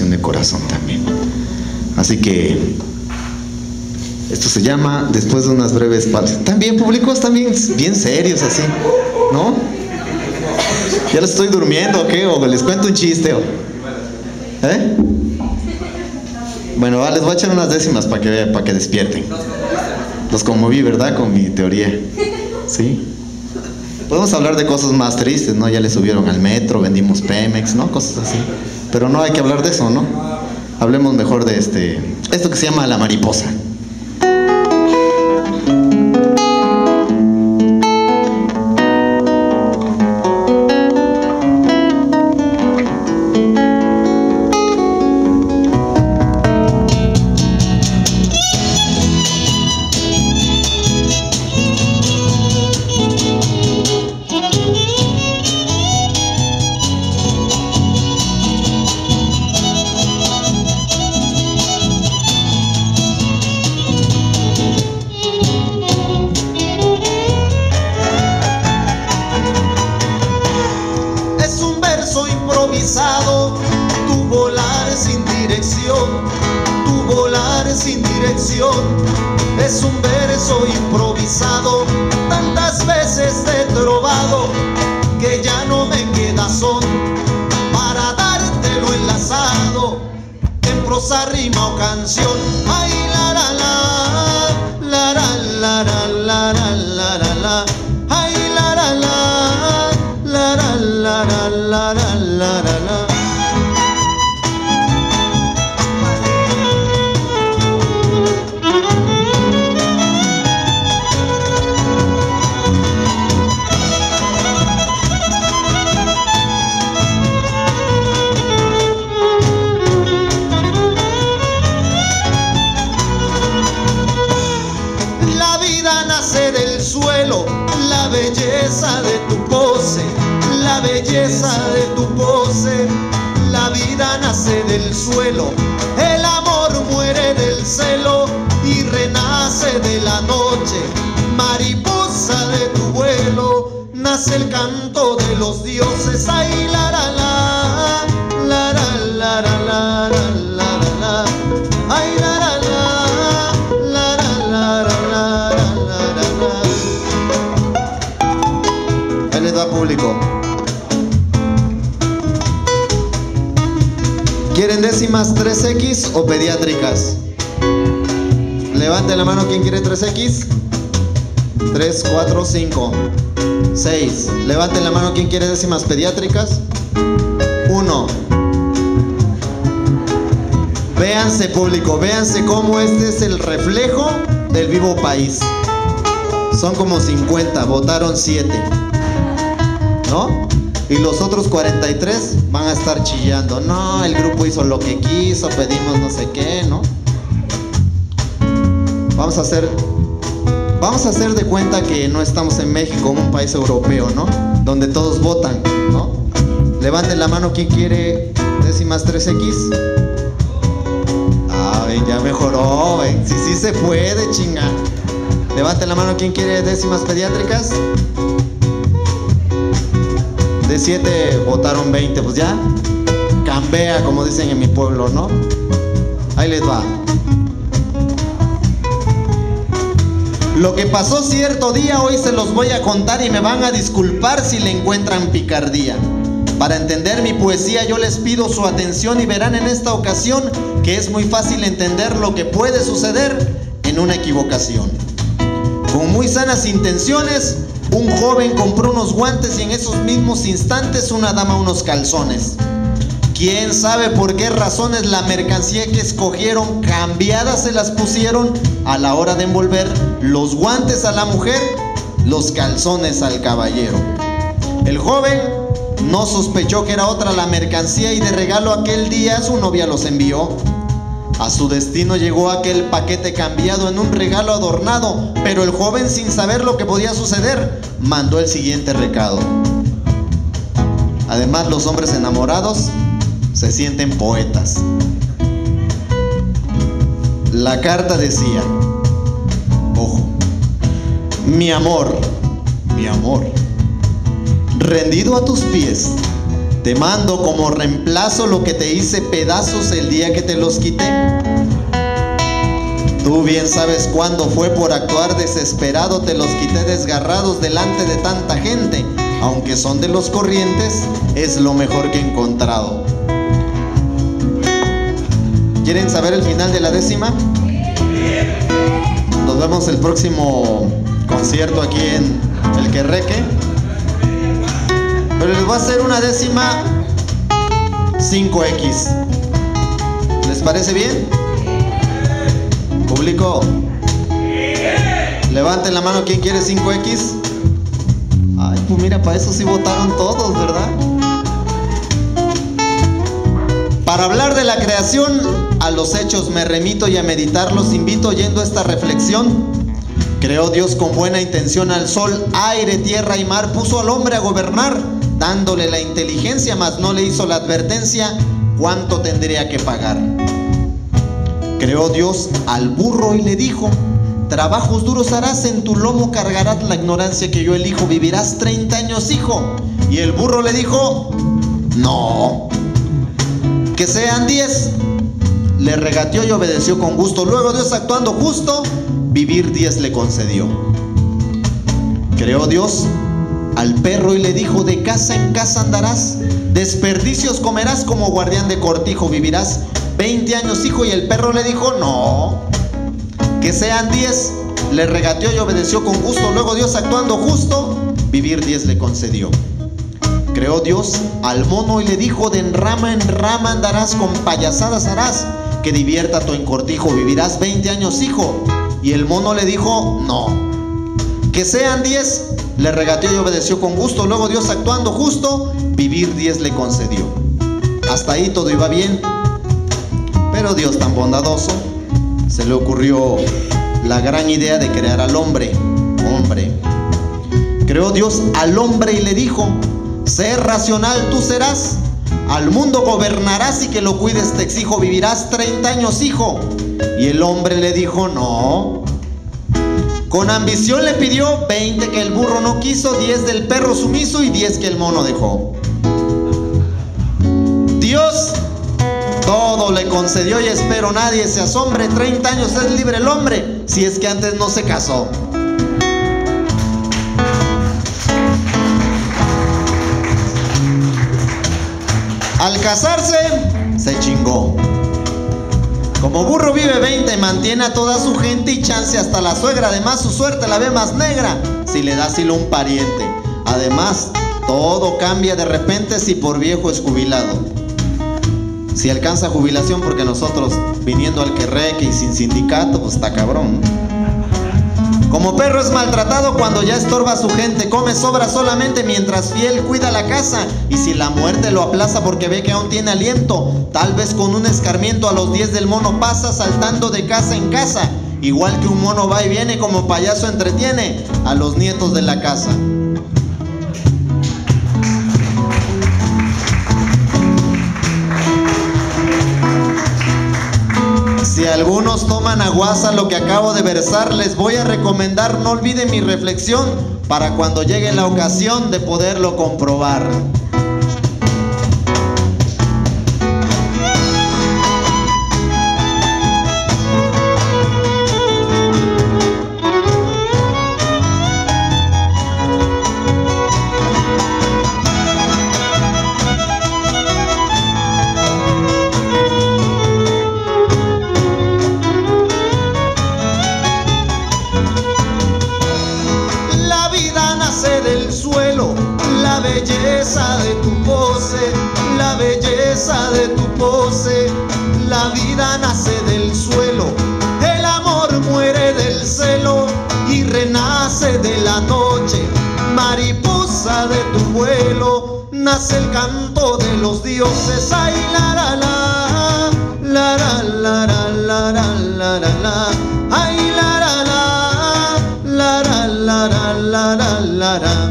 operación de corazón también. Así que esto se llama Después de unas breves pausas. También públicos también bien serios así, ¿no? ¿Ya les estoy durmiendo o qué? ¿O les cuento un chiste? ¿Eh? Bueno, les voy a echar unas décimas para que despierten. Los conmoví, ¿verdad? Con mi teoría. ¿Sí? Podemos hablar de cosas más tristes, ¿no? Ya le subieron al metro, vendimos Pemex, ¿no? Cosas así. Pero no hay que hablar de eso, ¿no? Hablemos mejor de esto que se llama la mariposa. Tu volar sin dirección, es un verso improvisado, tantas veces te he trovado que ya no me queda son para dártelo enlazado en prosa, rima o canción. Ay, la la la, la la la la la la la la, ay, la la la, la la la la la la la. Del suelo, la belleza de tu pose, la belleza de tu pose. La vida nace del suelo, el amor muere del celo y renace de la noche. Mariposa de tu vuelo, nace el canto de los dioses. Ay, la la la, la la la la la la la, ay, la la la, la la la la la. Ahí les va, público. ¿Quieren décimas 3X o pediátricas? Levanten la mano quien quiere 3X. 3, 4, 5, 6. Levanten la mano quien quiere décimas pediátricas. 1. Véanse, público, véanse cómo este es el reflejo del vivo país. Son como 50, votaron 7, ¿no? Y los otros 43 van a estar chillando. No, el grupo hizo lo que quiso, pedimos no sé qué, ¿no? Vamos a hacer de cuenta que no estamos en México, en un país europeo, ¿no? Donde todos votan, ¿no? Levanten la mano quien quiere décimas 3X. Ah, ven, ya mejoró, ven. Sí se puede, chinga. Levanten la mano quien quiere décimas pediátricas. De 7 votaron 20, pues ya cambia, como dicen en mi pueblo, ¿no? Ahí les va. Lo que pasó cierto día hoy se los voy a contar y me van a disculpar si le encuentran picardía. Para entender mi poesía yo les pido su atención y verán en esta ocasión que es muy fácil entender lo que puede suceder en una equivocación. Con muy sanas intenciones, un joven compró unos guantes y en esos mismos instantes una dama unos calzones. ¿Quién sabe por qué razones la mercancía que escogieron cambiadas se las pusieron a la hora de envolver los guantes a la mujer, los calzones al caballero? El joven no sospechó que era otra la mercancía y de regalo aquel día su novia los envió. A su destino llegó aquel paquete cambiado en un regalo adornado, pero el joven, sin saber lo que podía suceder, mandó el siguiente recado. Además, los hombres enamorados se sienten poetas. La carta decía: ojo, mi amor, rendido a tus pies, Te mando como reemplazo lo que te hice pedazos el día que te los quité. Tú bien sabes cuándo fue por actuar desesperado, te los quité desgarrados delante de tanta gente. Aunque son de los corrientes, es lo mejor que he encontrado. ¿Quieren saber el final de la décima? Nos vemos el próximo concierto aquí en El Querreque. Pero les voy a hacer una décima 5X. ¿Les parece bien? Público, levanten la mano quien quiere 5X. Ay, pues mira, para eso sí votaron todos, ¿verdad? Para hablar de la creación, a los hechos me remito y a meditar los invito oyendo esta reflexión. Creó Dios con buena intención al sol, aire, tierra y mar, puso al hombre a gobernar, dándole la inteligencia, mas no le hizo la advertencia cuánto tendría que pagar. Creó Dios al burro y le dijo: trabajos duros harás, en tu lomo cargarás la ignorancia que yo elijo, vivirás 30 años, hijo. Y el burro le dijo: no, que sean 10. Le regateó y obedeció con gusto. Luego Dios, actuando justo, vivir 10 le concedió. Creó Dios al perro y le dijo: de casa en casa andarás, desperdicios comerás, como guardián de cortijo vivirás 20 años, hijo. Y el perro le dijo: no, que sean 10. Le regateó y obedeció con gusto. Luego Dios, actuando justo, vivir 10 le concedió. Creó Dios al mono y le dijo: de en rama andarás, con payasadas harás, que divierta tu encortijo, vivirás 20 años, hijo. Y el mono le dijo: no, que sean 10. Le regateó y obedeció con gusto. Luego Dios, actuando justo, vivir 10 le concedió. Hasta ahí todo iba bien. Pero Dios, tan bondadoso, se le ocurrió la gran idea de crear al hombre. Creó Dios al hombre y le dijo: sé racional tú serás, al mundo gobernarás y que lo cuides te exijo, vivirás 30 años, hijo. Y el hombre le dijo: no. Con ambición le pidió 20 que el burro no quiso, 10 del perro sumiso y 10 que el mono dejó. Dios todo le concedió y espero nadie se asombre. 30 años es libre el hombre, si es que antes no se casó. Al casarse, se chingó. Como burro vive 20, mantiene a toda su gente y chance hasta la suegra. Además, su suerte la ve más negra si le da asilo un pariente. Además, todo cambia de repente si por viejo es jubilado. Si alcanza jubilación, porque nosotros viniendo al Querreque y sin sindicato, pues está cabrón, ¿no? Como perro es maltratado cuando ya estorba a su gente, come sobra solamente mientras fiel cuida la casa. Y si la muerte lo aplaza porque ve que aún tiene aliento, tal vez con un escarmiento a los 10 del mono pasa, saltando de casa en casa. Igual que un mono va y viene, como payaso entretiene a los nietos de la casa. Si algunos toman a guasa lo que acabo de versar, les voy a recomendar no olviden mi reflexión para cuando llegue la ocasión de poderlo comprobar. La belleza de tu pose, la belleza de tu pose. La vida nace del suelo, el amor muere del celo y renace de la noche. Mariposa de tu vuelo, nace el canto de los dioses. Ay, la la la, la la la la la la la la. Ay, la la la, la la la la la la la.